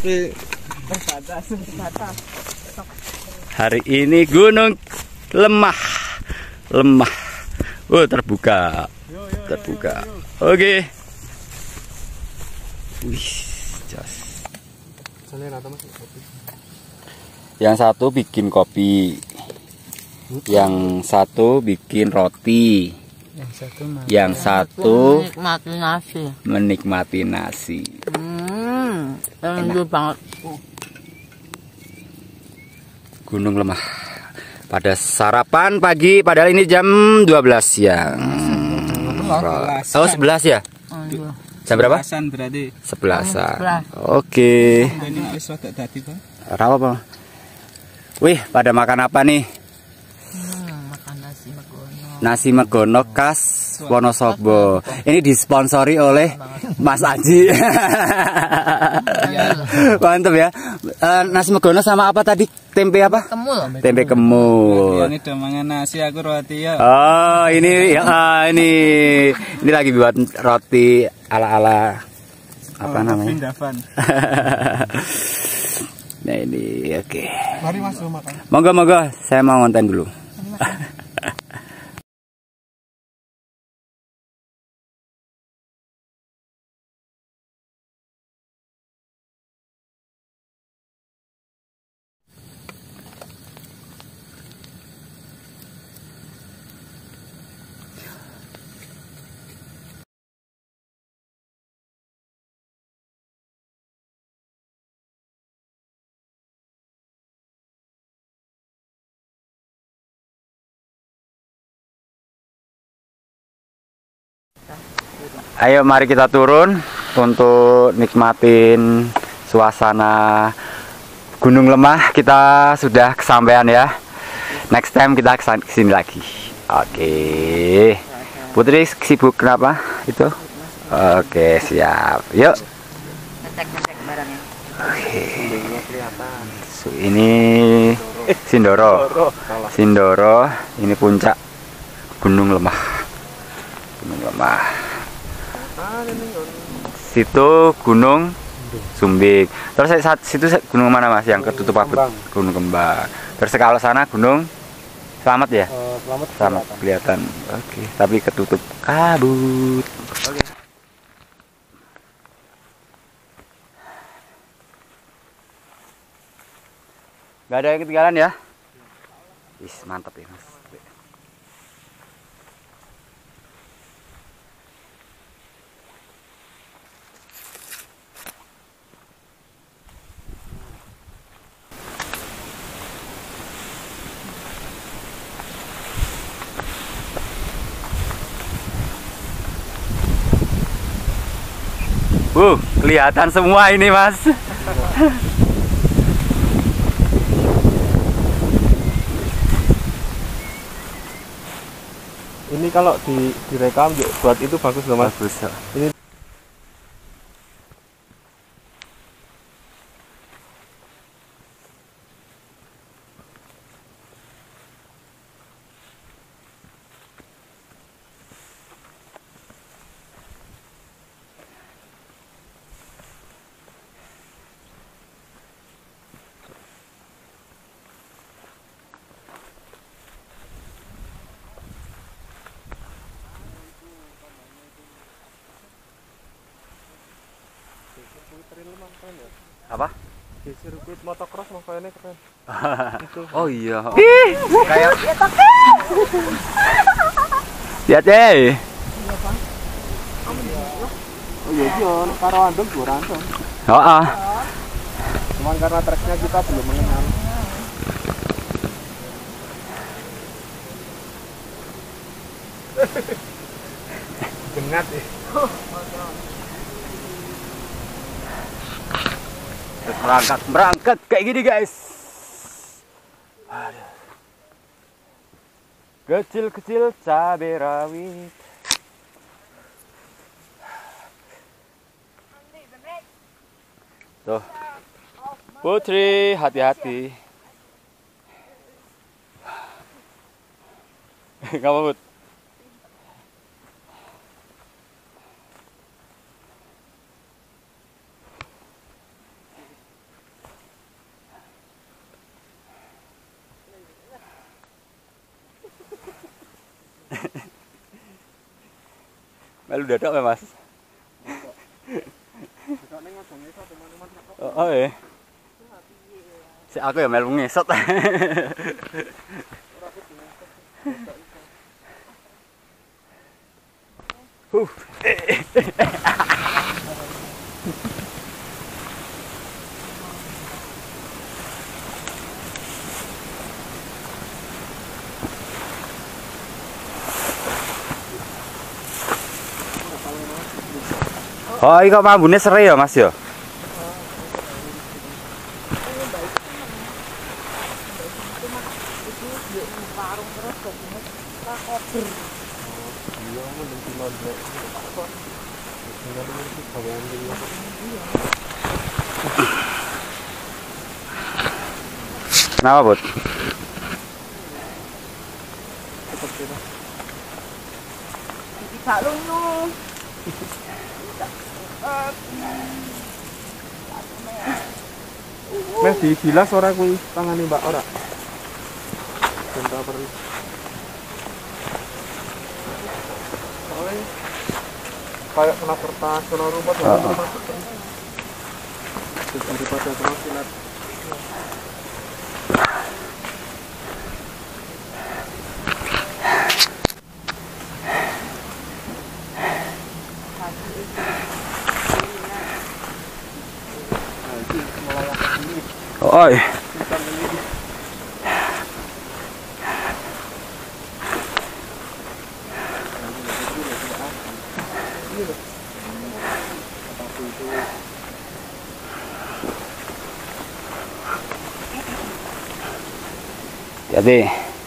tapi hari ini gunung lemah. Oh, terbuka. Oke. Wih, jos. Yang satu bikin kopi, yang satu bikin roti, yang satu menikmati nasi. Enak banget. Gunung Lemah. Pada sarapan pagi, padahal ini jam 12 siang. Oh, 11 ya? Jam berapa? 11-an. Oke. Rawa apa? Wih, pada makan apa nih? Makan nasi megono. Nasi megono khas Wonosobo. Ini disponsori oleh Mas Aji. Mantap ya. Nasi megono sama apa tadi? Tempe apa? Kemul. Tempe kemul. Ini udah mangan nasi, aku roti ya. Oh, ini ini lagi buat roti ala-ala apa namanya? Nah, ini oke. Mari masuk makan. Monggo, saya mau ngonten dulu. Ayo mari kita turun untuk nikmatin suasana Gunung Lemah. Kita sudah kesampaian ya. Next time kita kesini lagi. Oke. Putri sibuk kenapa itu? Oke, siap. Yuk. Ngecek barangnya. Oke. Ini Sindoro. Ini puncak Gunung Lemah. Situ Gunung Sumbing. Terus situ gunung mana Mas yang ketutup kabut? Gunung Kembang. Terus kalau sana Gunung Selamat ya? Selamat kelihatan. Oke, tapi ketutup kabut. Oke. Gak ada yang ketinggalan ya? Wis, mantap ya Mas. Kelihatan semua ini Mas. Ini kalau direkam buat itu bagus loh Mas. Bagus. Ini Apa? di sirkuit motocross makanya keren. Oh iya. Kayak lihat deh. Oh iya John, karo andem gue rantem. Cuman karena treknya kita belum mengenal. Gengat ya. Terus berangkat kayak gini guys. Kecil-kecil cabai rawit. Tuh, Putri, hati-hati. Gak apa, Put? Melu dadak ya, Mas. Oh ya. Si aku ya melu ngesot. Oh, iki kok mambune sere ya, Mas ya? Kenapa, Bud? Bisa lunyu. Meh dibilas ora kuwi tangane Mbak ora. Bentar perlu. Soalnya kayak kena kertas, kena rumput, terus daripada kena silat. Oi. Jadi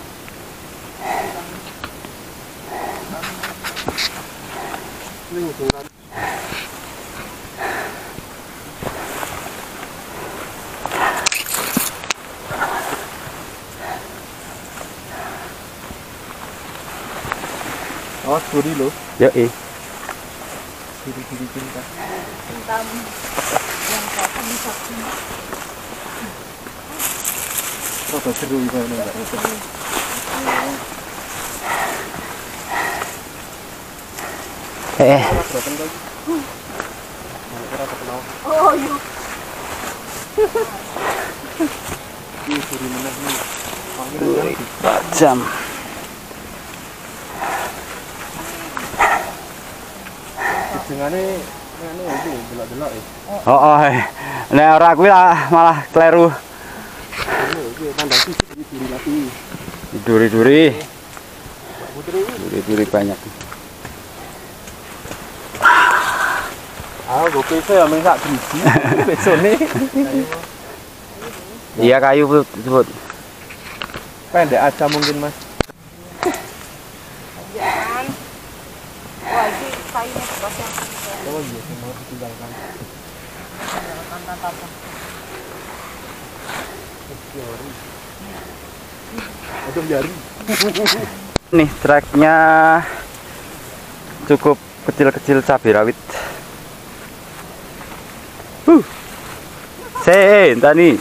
Awas duri lo. yo Duri cinta. Hitam yang kotak bisa Rada seru iki kene Mbak. Beratan lagi. Ora kenal. Oh iya. Iki duri meneh iki. Duri tajam. Jenengane ngene iki delok-delok e. Oh, nek ora kuwi malah kleru. Iki pandang fisik iki duri mati. Duri-duri. Duri-duri banyak. Ah, gue bisa ya main sak biji. Besone. Iya kayu Bud. Pendek aja mungkin, Mas. Jangan. Wah, ini kayunya keras yang Oh iya, mau ditinggalkan. tantang-tantang. Untuk jari. Nih treknya cukup kecil-kecil cabai rawit. Tani.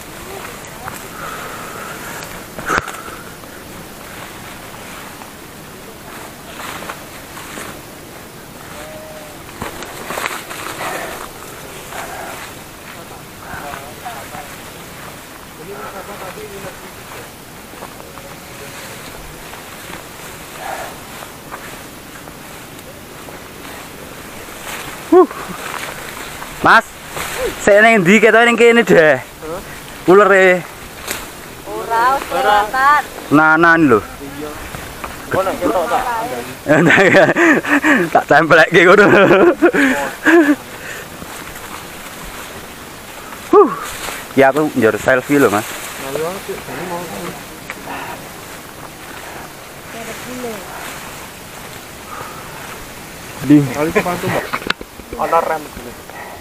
Mas, saya neng di kita neng kene deh. Ular e. Ora, selatan. Nanan lho. Iya. Kok nek ketok tak? Tak tempelke ngono. Ya aku njur selfie lho, Mas. Ayo, ini mau. Di kali sepatu, Mbak. Ada rem gitu.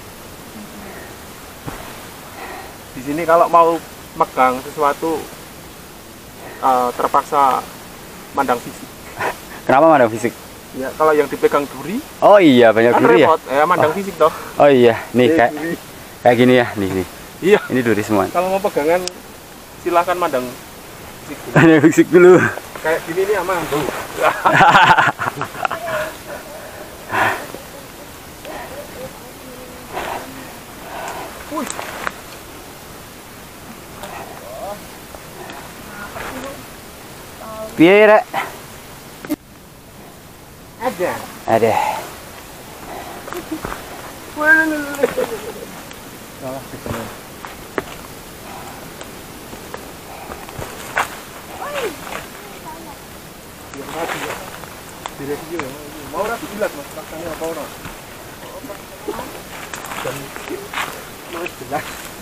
Di sini kalau mau megang sesuatu terpaksa mandang fisik. Kenapa mandang fisik? Ya, kalau yang dipegang duri, Oh iya, banyak kan duri ya. repot. Ya, mandang fisik toh. Oh iya, nih kayak Duri. kayak gini ya, nih. Iya. Ini duri semua. Kalau mau pegangan silahkan mandang fisik dulu. Ada fisik dulu. Kayak gini nih aman tuh. Piye rek? Ada. Ada. Salah ketemu. Mau ora dijilat Mas, rasanya apa ora? Mas jelas.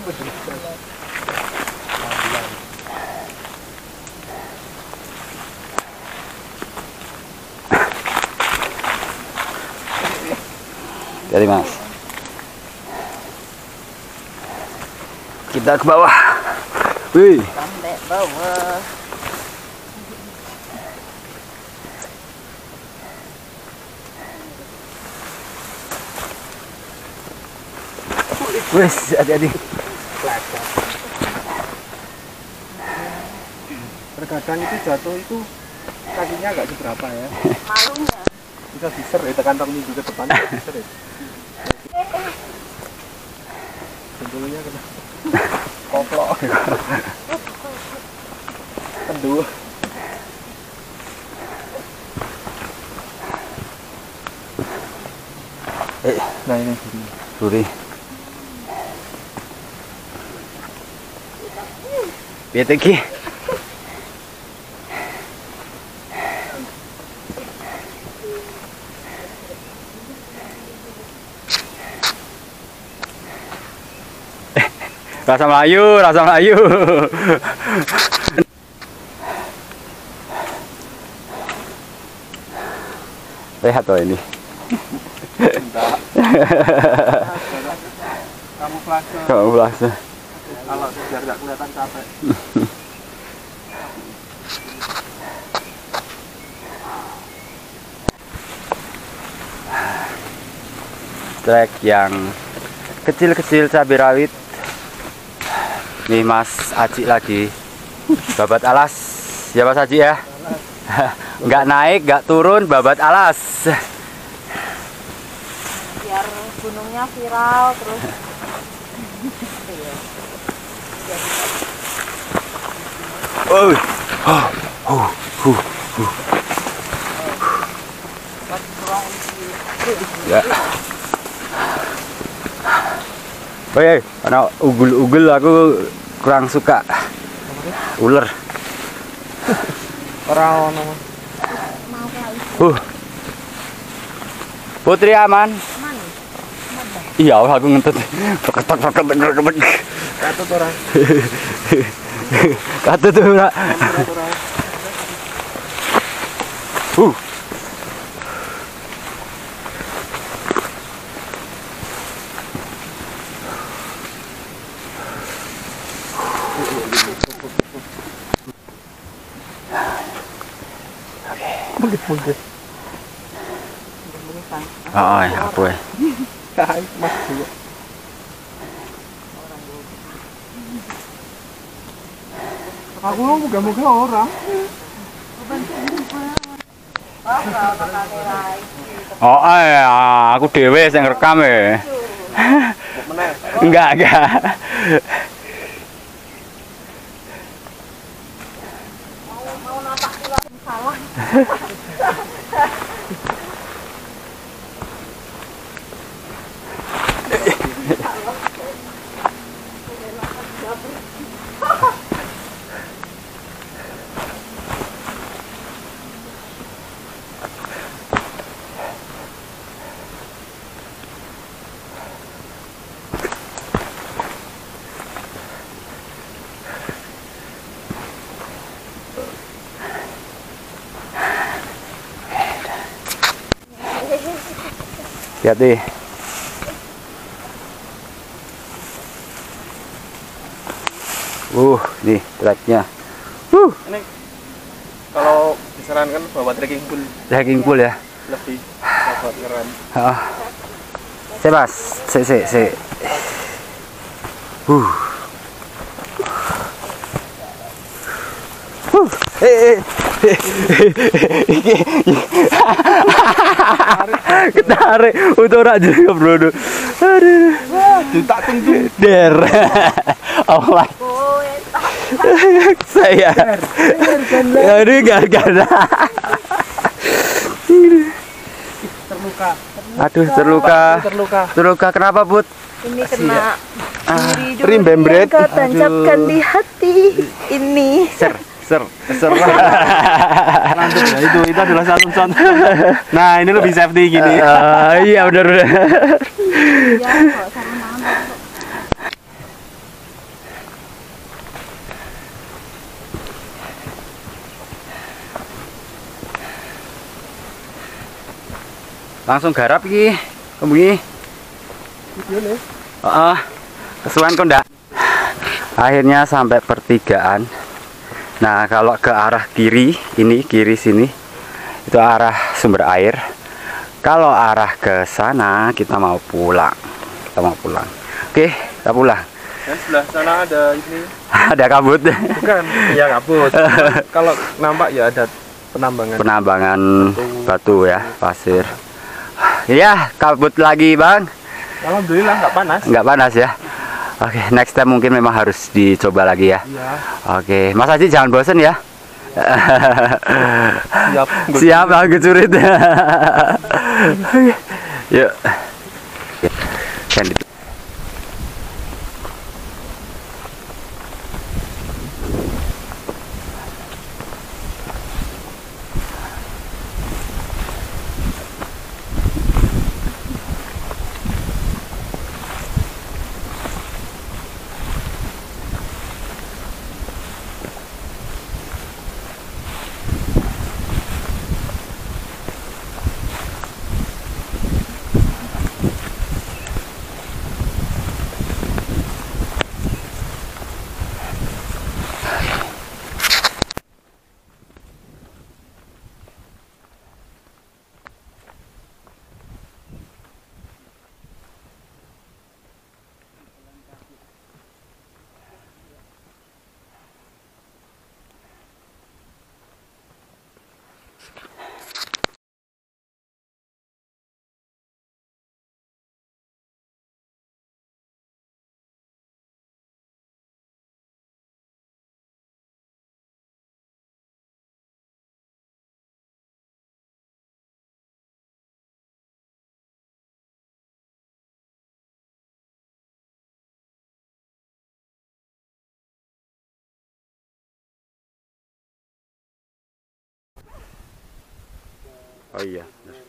Jadi Mas. Kita ke bawah. Wih. Sampai bawah. Wes, hati-hati. Terkadang itu jatuh itu kakinya agak seberapa ya. Malunya. Bisa diser ya tekan minggu ke depan diser ya. Tentunya kena koplok. Kendu. Nah ini Duri. Piye iki? Rasa Melayu, rasa Melayu. Lihat tuh ini. kamuflase. Kamuflase. Kalau biar nggak kelihatan capek. Trek yang kecil-kecil cabai rawit. Nih Mas Aji lagi babat alas. Ya Mas Aji ya. Nggak naik, nggak turun, babat alas. Biar gunungnya viral terus. Oh. Ya. Woi, ana ugul-ugul aku kurang suka. Ular. Ora ono. Putri aman. Aman. Iya, aku ngentut. Katut Katut ora. Katut ora. Mungkin. Oh, ya apa ya? Hai, Mas dulu. Aku mau muga-muga orang. Oh, ya, aku dhewe sing rekam ya. Enggak. Mau napak tulang salah. Hati-hati. Nih treknya. Ini kalau disarankan bawa trekking pool Trekking pool ya. lebih dapat ngeram. Se Mas, se. Ketarik untuk ora juga bro. Aduh. Tak tunggu. Der. Allah. Saya. Aduh gara-gara. Terluka. Aduh terluka. Terluka kenapa Put? Ini kena Rim bembret. kau tancapkan di hati ini. Ser. Lanjut ya, itu adalah satu contoh. Nah, ini lebih safety gini. Iya benar. Ya, kok sama mama. Langsung garap iki. Kemudian. Kesuwen kok ndak? Akhirnya sampai pertigaan. Nah, kalau ke arah kiri, kiri sini itu arah sumber air. Kalau arah ke sana kita mau pulang. Oke, kita pulang. Dan sebelah sana ada ini. Ada kabut. Bukan, ya kabut. Kalau nampak ya ada penambangan batu ya, pasir. Ya, kabut lagi, Bang. Alhamdulillah nggak panas. Nggak panas ya. Oke, next time mungkin memang harus dicoba lagi ya. Iya. Oke, Mas Haji jangan bosen ya. Siap. Siap, aku curit. Yuk. Oh iya.